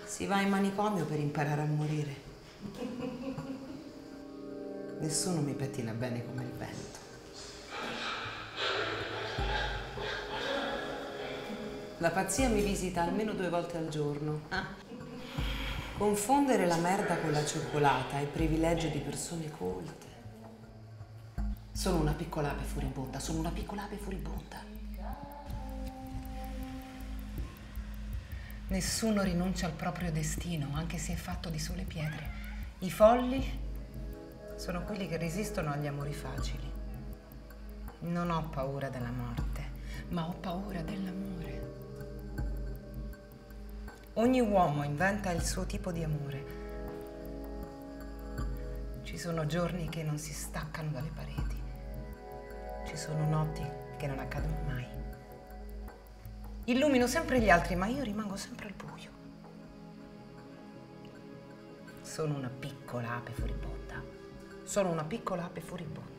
Si va in manicomio per imparare a morire. Nessuno mi pettina bene come il vento. La pazzia mi visita almeno 2 volte al giorno. Confondere la merda con la cioccolata è privilegio di persone colte. Sono una piccola ape furibonda, sono una piccola ape furibonda. Nessuno rinuncia al proprio destino, anche se è fatto di sole pietre. I folli sono quelli che resistono agli amori facili. Non ho paura della morte, ma ho paura dell'amore. Ogni uomo inventa il suo tipo di amore. Ci sono giorni che non si staccano dalle pareti. Ci sono notti che non accadono mai. Illumino sempre gli altri, ma io rimango sempre al buio. Sono una piccola ape furibonda. Sono una piccola ape furibonda.